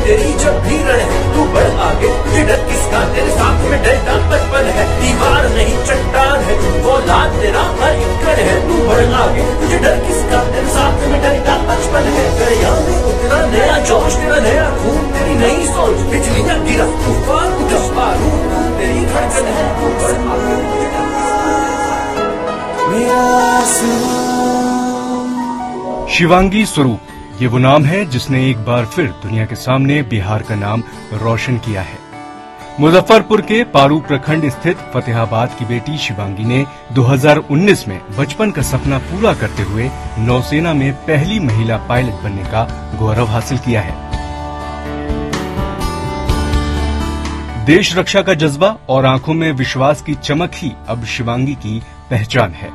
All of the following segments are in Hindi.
तेरी जब भी रण है तू बढ़ आगे, तुझे डर किसका, तेरे साथ में डरता बचपन है। दीवार नहीं चट्टान है तू, वो लाद तेरा हर एक कण है। तू बढ़ आगे, तुझे डर किसका, तेरे साथ में डरता बचपन है। दरिया में उतना नया जोश, तेरा नया खून, तेरी नई सोच, बिजलियां गिरा तूफान उठा बारूद, तेरी धड़कन है। तू बढ़ आगे, तुझे डर शिवांगी स्वरूप, ये वो नाम है जिसने एक बार फिर दुनिया के सामने बिहार का नाम रोशन किया है। मुजफ्फरपुर के पारू प्रखंड स्थित फतेहाबाद की बेटी शिवांगी ने 2019 में बचपन का सपना पूरा करते हुए नौसेना में पहली महिला पायलट बनने का गौरव हासिल किया है। देश रक्षा का जज्बा और आंखों में विश्वास की चमक ही अब शिवांगी की पहचान है।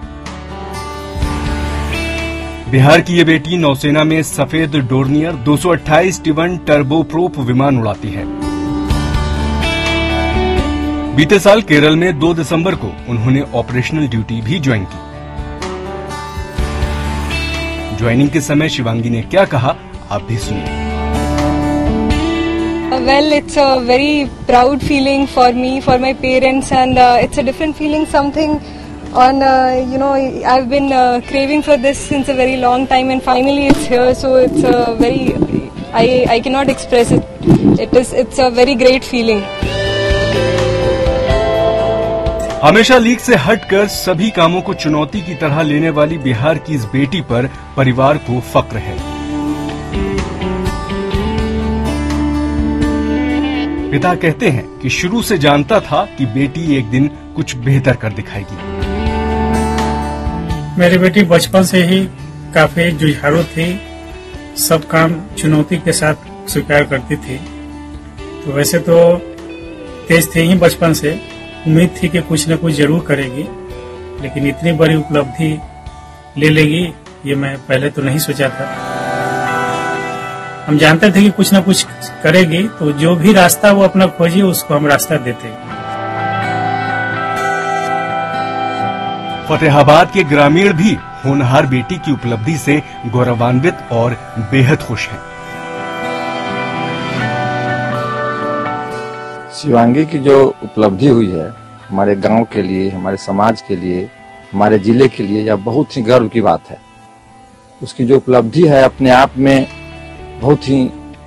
बिहार की ये बेटी नौसेना में सफेद डोर्नियर 228 टिवन टर्बोप्रोप विमान उड़ाती है। बीते साल केरल में 2 दिसंबर को उन्होंने ऑपरेशनल ड्यूटी भी ज्वाइन की। ज्वाइनिंग के समय शिवांगी ने क्या कहा, आप भी सुनिए। Well, it's a very proud feeling for me, for my parents, and it's a different feeling, something on, I've been craving for this since a very long time, and finally it's here, so it's a very, I cannot express it. It's a very great feeling. हमेशा लीक से हटकर सभी कामों को चुनौती की तरह लेने वाली बिहार की इस बेटी पर परिवार को फक्र है। पिता कहते हैं कि शुरू से जानता था कि बेटी एक दिन कुछ बेहतर कर दिखाएगी। मेरी बेटी बचपन से ही काफी जुझारू थी, सब काम चुनौती के साथ स्वीकार करती थी। तो वैसे तो तेज थी ही बचपन से, उम्मीद थी कि कुछ न कुछ जरूर करेगी, लेकिन इतनी बड़ी उपलब्धि ले लेगी ये मैं पहले तो नहीं सोचा था। हम जानते थे कि कुछ न कुछ करेगी, तो जो भी रास्ता वो अपना खोजी उसको हम रास्ता देते। फतेहाबाद के ग्रामीण भी होनहार बेटी की उपलब्धि से गौरवान्वित और बेहद खुश हैं। शिवांगी की जो उपलब्धि हुई है हमारे गांव के लिए, हमारे समाज के लिए, हमारे जिले के लिए, यह बहुत ही गर्व की बात है। उसकी जो उपलब्धि है अपने आप में बहुत ही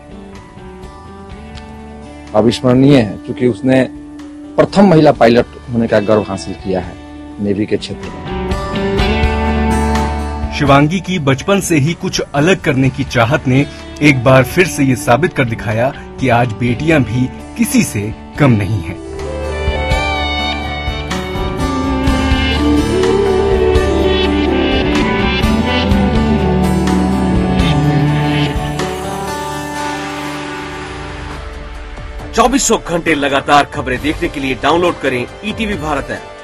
अविस्मरणीय है, क्योंकि उसने प्रथम महिला पायलट होने का गर्व हासिल किया है नेवी के क्षेत्र में। शिवांगी की बचपन से ही कुछ अलग करने की चाहत ने एक बार फिर से ये साबित कर दिखाया कि आज बेटियां भी किसी से कम नहीं हैं। चौबीसों घंटे लगातार खबरें देखने के लिए डाउनलोड करें ईटीवी भारत ऐप।